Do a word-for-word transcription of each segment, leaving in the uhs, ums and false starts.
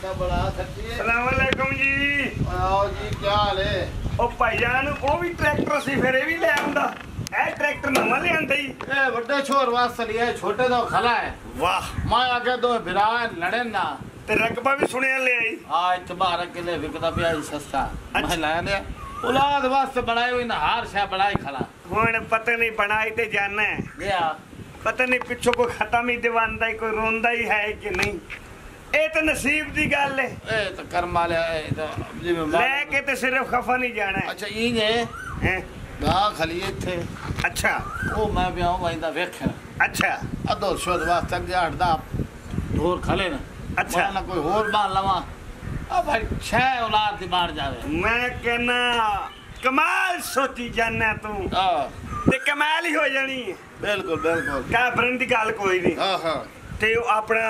सलाम अलैकुम जी। आओ जी, क्या हाल है? ओ भाईजान ओ भी ट्रैक्टर सी फिर भी ले आंदा ए ट्रैक्टर नवा ले आंदा ही ए बड़े छोर वास्ते लिया छोटे तो खला है। वाह मैं आगे दो बिरा लड़े ना ते रकबा भी सुने ले आई आज तुम्हारा किले विकदा पिया सस्ता मैं लाया ने औलाद वास्ते बनाई हुई ना हार शा बनाई खला हुन पता नहीं बनाई ते जाना है या पता नहीं पिछो को खत्म ही दीवानदा ही कोई रोंदा ही है कि नहीं। ए तो नसीब दी गल है। ए तो कर्म वाले ए तो जिम्मे लेके ते सिर्फ खफा नहीं जाना है। अच्छा ई ने हैं गा खली थे। अच्छा ओ मैं ब्याह वाइंदा वेख अच्छा अदो शोद वास्ते के हटदा ढोर खले ना अच्छा ना कोई और बाल लवा अब भाई छह औलाद दी मार जावे मैं कहना कमाल सोची जाना तू हां ते कमाल ही हो जानी है। बिल्कुल बिल्कुल क्या बरन दी गल कोई नहीं। हां हां ते अपना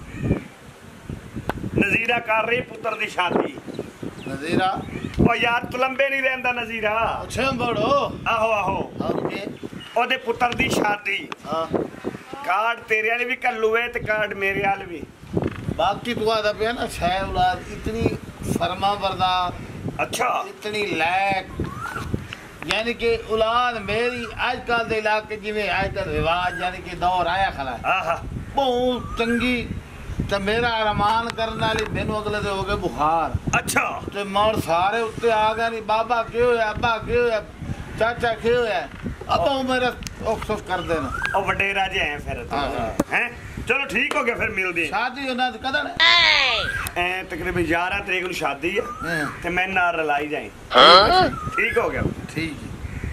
नजीरा कर रही पुत्र दी शादी नजीरा ओ यार तू लंबे नहीं रहंदा नजीरा अच्छा बड़ो आहो आहो ओके ओदे पुत्र दी शादी हां कार्ड तेरे वाले भी कल्लू है ते कार्ड मेरे वाले भी बाकी तू आदा पे ना छह औलाद इतनी फरमा बरदार अच्छा इतनी लायक यानी कि औलाद मेरी आजकल दे इलाके जिवें आजकल रिवाज यानी कि दौर आया खला आहा बहुत चंगी ते मेरा अरमान करने वाली मैनू अगले दे हो गए बुखार अच्छा ते मर सारे उत्ते आ गए नहीं बाबा क्यों होया अब्बा क्यों होया चाचा क्यों होया अब मेरा अफसोस कर देना ओ वडेरा जे हैं फिर हाँ, हाँ। हैं चलो ठीक हो गया फिर मिलदी शादी होना कदन ए तकरीबन ग्यारह तरीक नु शादी है ते मैं नाल रलाई जाए ठीक हो गया ठीक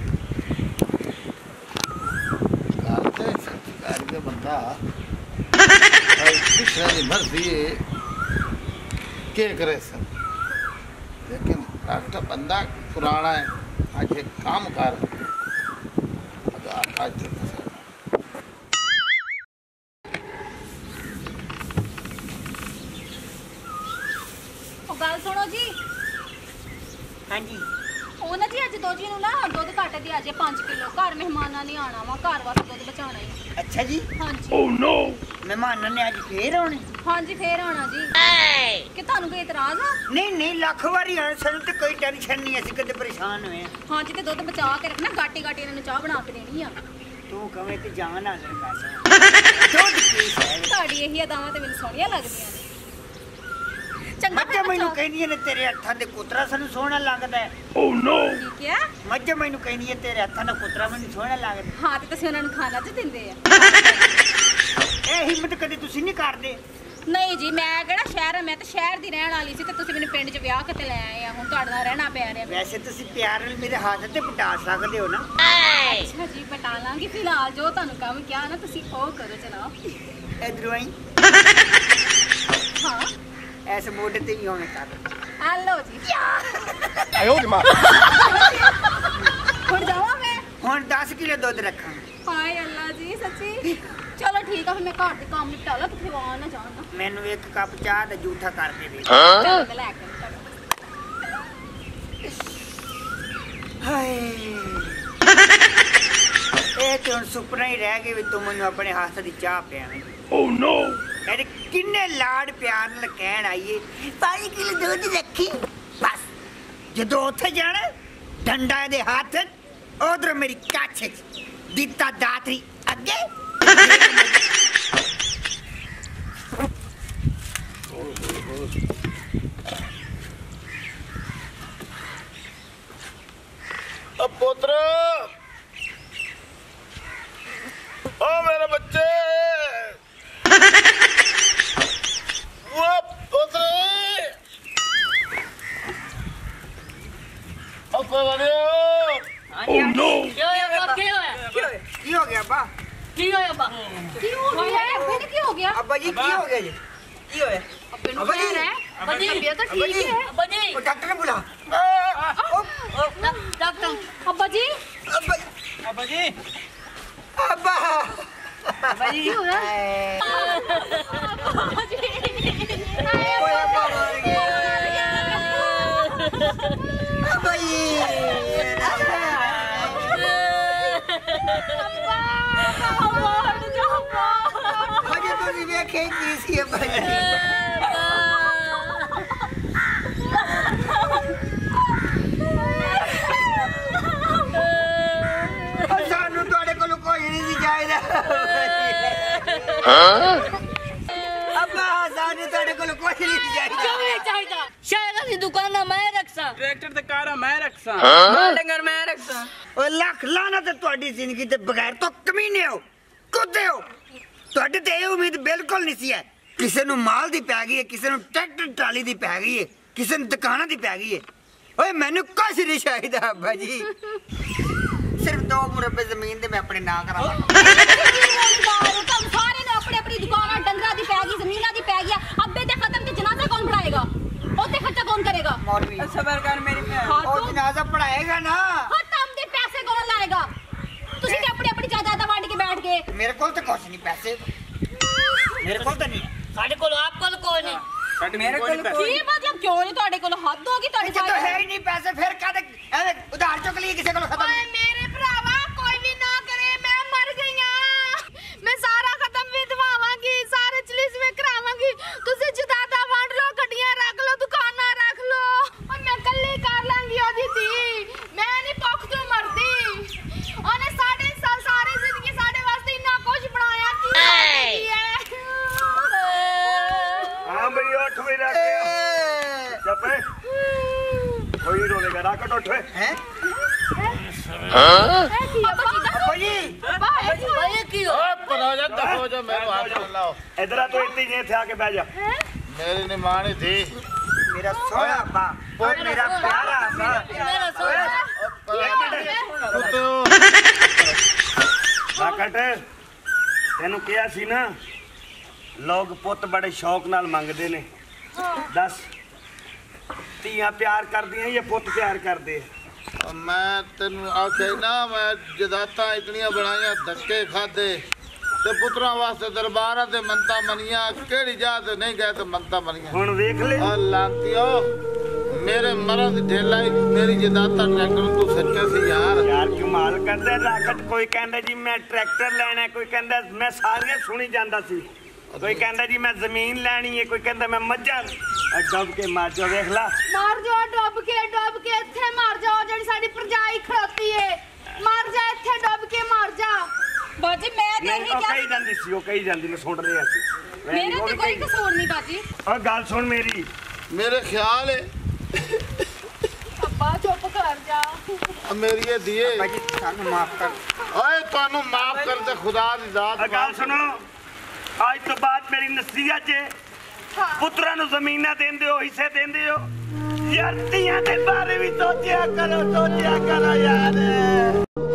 करते सरकार के बंदा पिछले की मर्जी है के करे सर लेकिन डॉक्टर बंदा पुराना है आज एक काम कर आज गल सुनो जी। हाँ जी ਉਹ ਨਾ ਜੀ ਅੱਜ ਦੋਜੀ ਨੂੰ ਨਾ ਦੁੱਧ ਘੱਟ ਦੀ ਅਜੇ ਪੰਜ ਕਿਲੋ ਘਰ ਮਹਿਮਾਨਾਂ ਨੇ ਆਣਾ ਵਾ ਘਰ ਵਾਸਤੇ ਦੁੱਧ ਬਚਾਉਣਾ ਹੈ। अच्छा जी ਹਾਂਜੀ ओ नो मेहमानों ने आज फिर आने ਹਾਂਜੀ ਫੇਰ ਆਣਾ ਜੀ ਕਿ ਤੁਹਾਨੂੰ ਕੋਈ ਇਤਰਾਜ਼ ਆ? नहीं नहीं लख बारी आने सानू तो कोई टेंशन नहीं असि कदे परेशान हुए हैं। ਹਾਂਜੀ ਤੇ ਦੁੱਧ ਬਚਾ ਕੇ ਰੱਖਣਾ ਗਾਟੀ ਗਾਟੀ ਇਹਨਾਂ ਨੂੰ ਚਾਹ ਬਣਾ ਕੇ ਦੇਣੀ ਆ। तू कवे ते जान आ कर दूध पी है ਤੁਹਾਡੀ ਇਹੀ ਅਦਾਵਾਂ ਤੇ ਮੈਨੂੰ ਸੋਹਣੀਆਂ ਲੱਗਦੀਆਂ ਨੇ। ਚੰਗਾ मज्जा मैनू कहनी ने तेरे हत्थां दे कुतरा सानू सोहना लगदा है। ओ नो ਠੀਕ ਹੈ मज्जा मैनू कहनी है तेरे हत्थां दा कुतरा मैनू सोहना लगदा ਹਾਂ ਤੇ ਤੁਸੀਂ ਉਹਨਾਂ ਨੂੰ ਖਾਣਾ ਚ ਦਿੰਦੇ ਆ। ए हिम्मत कदे तुसी नहीं करदे। ਨਹੀਂ ਜੀ ਮੈਂ ਕਿਹੜਾ ਸ਼ਹਿਰ ਮੈਂ ਤਾਂ ਸ਼ਹਿਰ ਦੀ ਰਹਿਣ ਵਾਲੀ ਸੀ ਤੇ ਤੁਸੀਂ ਮੈਨੂੰ ਪਿੰਡ 'ਚ ਵਿਆਹ ਕੇ ਤੇ ਲੈ ਆਏ ਆ ਹੁਣ ਤੁਹਾਡੇ ਨਾਲ ਰਹਿਣਾ ਪਿਆ ਰਿਹਾ। वैसे तुसी प्यार नाल मेरे हाथ ते पटा सकदे हो ना। ਅੱਛਾ ਜੀ ਬਟਾ ਲਾਂਗੀ ਫਿਲਹਾਲ ਜੋ ਤੁਹਾਨੂੰ ਕੰਮ ਕਿਹਾ ਨਾ ਤੁਸੀਂ ਉਹ ਕਰੋ ਜਨਾਬ। इधर आई ਹਾਂ ऐसे मोटे ते ही होने कर ਆ ਲਓ ਜੀ आयो रे मां ਹੁਣ ਜਾਵਾਂ ਮੈਂ। हुण दस किलो दूध रखा ਹਾਏ ਅੱਲਾ ਜੀ ਸੱਚੀ ਚਲੋ ਠੀਕ ਆ ਫਿਰ ਮੈਂ ਘਰ ਦੇ ਕੰਮ ਨਿਪਟਾ ਲਾ ਕਿਤੇ ਆ ਨਾ ਜਾਣਾ। मैनू एक कप चाह दा जूठा करके दे। ਚਲੋ ਮੈਂ ਲੈ ਕੇ ਆਉਂਦੀ हाय ए ते हुण सुपना ही रह गया भी तू मैनू अपने हाथ दी चाह पियावे। ओ नो अरे किन्ने लाड प्यार नाल कहण आईए पाँच किलो दूध रखी बस जदों उत्थे जाना डंडा दे हाथ उधर मेरी कच्छ दिता दातरी अगे अब पुत्र ओ मेरे बच्चे वो पुत्र अब कोई बने ओ नो ਕੀ ਹੋਇਆ ਬਾ ਕੀ ਹੋਇਆ की हो गया अब्बा ਕੀ ਹੋਇਆ ਬਾ ਕੀ ਹੋ ਗਿਆ ਫਿਰ ਕੀ ਹੋ ਗਿਆ अब्बा जी की हो गया जी की होया ਅੱਬੇ ਨੂੰ ਕਹਿ ਰਿਹਾ ਅੱਬਾ ਜੀ ਤਬੀਅਤ ਤਾਂ अब्बा ਠੀਕ जी ਹੈ ਅੱਬਾ ਜੀ वो डॉक्टर ने बुला ਡਾਕਟਰ ਅੱਬਾ ਜੀ अब्बा अब जी अब्बा ਅੱਬਾ ਜੀ ਕੀ ਹੋਇਆ ਅੱਬਾ ਜੀ ओए अब्बा मर गया अब्बा जी हजे तो नहीं वेखे की सी अब्बा जी ਅੱਬਾ ਸਾਨੂੰ ਤੁਹਾਡੇ ਕੋਲ ਕੁਛ ਨਹੀਂ ਚਾਹੀਦਾ ਕਿਉਂ ਨਹੀਂ ਚਾਹੀਦਾ ਸ਼ਾਇਦ ਅਸੀਂ ਦੁਕਾਨਾਂ ਮੈਂ ਰੱਖਸਾਂ ट्रैक्टर ते कारा मैं रखसा ਮੈਂ ਡੰਗਰ ਮੈਂ ਰੱਖਸਾਂ ਓ ਲੱਖ ਲਾਣਾ ਤੇ ਤੁਹਾਡੀ ਜ਼ਿੰਦਗੀ ਤੇ ਬਗੈਰ ਤੋਂ ਕਮੀਨੇ ਹੋ ਕੁੱਤੇ ਹੋ ਤੁਹਾਡੇ ਤੇ ਇਹ ਉਮੀਦ ਬਿਲਕੁਲ ਨਹੀਂ ਸੀ ਹੈ ਕਿਸੇ ਨੂੰ ਮਾਲ ਦੀ ਪੈ ਗਈ ਹੈ ਕਿਸੇ ਨੂੰ ਟਰੈਕਟਰ ਟਰਾਲੀ ਦੀ ਪੈ ਗਈ ਹੈ ਕਿਸੇ ਨੂੰ ਦੁਕਾਨਾਂ ਦੀ ਪੈ ਗਈ ਹੈ ਓਏ ਮੈਨੂੰ ਕੁਛ ਨਹੀਂ ਚਾਹੀਦਾ ਅੱਬਾ ਜੀ ਸਿਰਫ ਦੋ ਮੁਰੱਬੇ ਜ਼ਮੀਨ ਦੇ ਮੈਂ ਆਪਣੇ ਨਾਂ ਕਰਾਵਾਂ ਤੁਹਾਨੂੰ ਸਾਰੇ ਨੇ ਆਪਣੀ ਆਪਣੀ ਦੁਕਾਨਾਂ ਡੰਗਰਾਂ ਦੀ ਪੈ ਗਈ ਜ਼ਮੀਨਾਂ ਦੀ ਪੈ ਗਿਆ ਅੱਬੇ ਤੇ ਖਤਮ ਤੇ ਜਨਾਜ਼ਾ ਕੌਣ ਪੜਾਏਗਾ ਉੱਤੇ ਖਰਚਾ ਕੌਣ ਕਰੇਗਾ ਮੌਲਵੀ ਸਬਰ ਕਰ ਮੇਰੀ ਭੈਣ ਉਹ ਜਨਾਜ਼ਾ ਪੜਾਏਗਾ ਨਾ ਖਤਮ ਦੇ ਪੈਸੇ ਕੌਣ ਲਾਏਗਾ ਤੁਸੀਂ ਤੇ ਆਪਣੀ ਆਪਣੀ ਜਾਇਦਾਦਾਂ ਵੰਡ ਕੇ ਬੈਠ ਗਏ ਮੇਰੇ ਕੋਲ ਤਾਂ ਕੁਛ ਨਹੀਂ ਪੈਸੇ ਮੇਰੇ ਕੋਲ ਤਾਂ ਨਹੀਂ ਸਾਡੇ ਕੋਲ ਆਪ ਕੋਲ ਕੋਈ ਨਹੀਂ मेरे को ਕੀ ਮਤਲਬ ਕਿਉਂ ਨਹੀਂ ਤੁਹਾਡੇ ਕੋਲ ਹੱਦ ਹੋ ਗਈ ਤੁਹਾਡੇ ਜਦੋਂ ਹੈ ਹੀ ਨਹੀਂ ਪੈਸੇ ਫਿਰ ਕਾਹਦੇ ਐਵੇਂ ਉਧਾਰ ਚੁੱਕ ਲਈ ਕਿਸੇ ਕੋਲ ਖਤਮ ਓਏ ਮੇਰੇ ਭਰਾਵਾ ਕੋਈ ਵੀ ਨਾ ਕਰੇ ਮੈਂ ਮਰ ਗਈ ਆ ਮੈਂ ਸਾਰਾ ਖਤਮ ਵਿਧਵਾਵਾਂਗੀ ਸਾਰੇ ਚਲੀਜ਼ਵੇਂ ਕਰਾਵਾਂਗੀ ਤੁਸੀਂ ਜਦਾਦਾ ਵੰਡ ਲਓ ਗੱਡੀਆਂ ਰੱਖ ਲਓ ਦੁਕਾਨਾਂ ਰੱਖ ਲਓ ਓਏ ਮੈਂ ਇਕੱਲੀ ਕਰ ਲਾਂਗੀ ਉਹਦੀ ਧੀ ਮੈਂ ਨਹੀਂ ਭੁੱਖ ਤੋਂ ਮਰਦੀ ਉਹਨੇ ਸਾਡੇ ਸਾਲ ਸਾਰੀ ਜ਼ਿੰਦਗੀ ਸਾਡੇ ਵਾਸਤੇ ਇੰਨਾ ਕੁਝ ਬਣਾਇਆ ਕੀ ਹੈ हाँ भाई उठ भी रख चुप है कोई रोलेगा राकट उठ ਹੈ ਅੱਬਾ ਜੀ ਓਏ ਕੀ ਹੋ ਓਏ ਪਰਾ ਜਾ ਦਫੋ ਜਾ ਮੈਨੂੰ ਹੱਥ ਨਾ ਲਾਓ इधर आ तो इतनी ही थे आके बैठ जा ਮੇਰੀ ਨੀ ਮਾਂ ਨੀ ਥੀ ਮੇਰਾ ਸੋਹਣਾ ਬਾ ਓਏ ਮੇਰਾ ਪਿਆਰਾ ਬਾ ਮੇਰਾ ਸੋਹਣਾ ਕੁੱਤਿਓ ਰਾਕਟ ਤੈਨੂੰ ਕਿਹਾ ਸੀ ਨਾ ਲੋਕ ਪੁੱਤ ਬੜੇ ਸ਼ੌਕ ਨਾਲ ਮੰਗਦੇ ਨੇ ਦੱਸ ਧੀਆਂ ਪਿਆਰ ਕਰਦੀਆਂ ਜਾਂ ਪੁੱਤ ਪਿਆਰ ਕਰਦੇ ਆ ਮੈਂ ਤੈਨੂੰ ਆਖਿਆ ਨਾ ਮੈਂ ਜਦਾਤਾਂ ਇਤਨੀਆਂ ਬਣਾਈਆਂ ਧੱਕੇ ਖਾਦੇ ਤੇ ਪੁੱਤਰਾਂ ਵਾਸਤੇ ਦਰਬਾਰਾਂ ਤੇ ਮੰਨਤਾਂ ਮੰਨੀਆਂ ਕਿਹੜੀ ਜਾਤ ਨਹੀਂ ਗਏ ਤੇ ਮੰਨਤਾਂ ਮੰਨੀਆਂ ਹੁਣ ਵੇਖ ਲੈ ਆ ਲਾਂਤੀਓ ਮੇਰੇ ਮਰਨ ਦੀ ਢੇਲਾ ਹੀ ਮੇਰੀ ਜਦਾਤਾਂ ਟਰੈਕਟਰ ਤੂੰ ਸੱਚੇ ਸੀ ਯਾਰ ਯਾਰ ਕਮਾਲ ਕਰਦਾ ਰਾਕਟ ਕੋਈ ਕਹਿੰਦਾ ਜੀ ਮੈਂ ਟਰੈਕਟਰ ਲੈਣਾ ਕੋਈ ਕਹਿੰਦਾ ਮੈਂ ਸਾਰੀਆਂ ਸੁਣੀ ਜਾਂਦਾ ਸੀ ਕੋਈ ਕਹਿੰਦਾ ਜੀ ਮੈਂ ਜ਼ਮੀਨ ਲੈਣੀ ਹੈ ਕੋਈ ਕਹਿੰਦਾ ਮੈਂ ਮੱਝਾਂ ਡੱਬ ਕੇ ਮਾਰ ਜਾ ਵੇਖ ਲਾ ਮਰ ਜਾ ਡੁੱਬ ਕੇ ਡੁੱਬ ਕੇ ਇੱਥੇ ਮਰ ਜਾਓ ਜਿਹੜੀ ਸਾਡੀ ਪ੍ਰਜਾਈ ਖੜੋਤੀ ਏ ਮਰ ਜਾ ਇੱਥੇ ਡੁੱਬ ਕੇ ਮਰ ਜਾ ਬਾਜੀ ਮੈਂ ਤੇ ਨਹੀਂ ਇਹੀ ਉਹ ਕਿਹਾ ਕਹੀ ਜਾਂਦੀ ਸੀ ਉਹ ਕਹੀ ਜਾਂਦੀ ਮੈਂ ਸੁਣ ਰਿਹਾ ਸੀ ਮੇਰੇ ਤੇ ਕੋਈ ਕਸੂਰ ਨਹੀਂ ਬਾਜੀ ਉਹ ਗੱਲ ਸੁਣ ਮੇਰੀ ਮੇਰੇ ਖਿਆਲ ਹੈ ਅੱਬਾ ਚੁੱਪ ਕਰ ਜਾ ਆ ਮੇਰੀ ਇਹ ਦੀਏ ਭਾਜੀ ਸਾਨੂੰ ਮਾਫ ਕਰ ਓਏ ਤੁਹਾਨੂੰ ਮਾਫ ਕਰ ਦੇ ਖੁਦਾ ਦੀ ਜ਼ਾਤ ਆ ਗੱਲ ਸੁਣੋ ਅੱਜ ਤੋਂ ਬਾਅਦ ਮੇਰੀ ਨਸੀਹਤ ਜੇ ਪੁੱਤਰਾਂ ਨੂੰ ਜ਼ਮੀਨਾਂ ਦਿੰਦੇ ਹੋ ਹਿੱਸੇ ਦਿੰਦੇ ਹੋ ਯਾਰ ਧੀਆਂ ਦੇ ਬਾਰੇ ਵੀ ਸੋਚਿਆ ਕਰੋ ਸੋਚਿਆ ਕਰੋ ਯਾਰ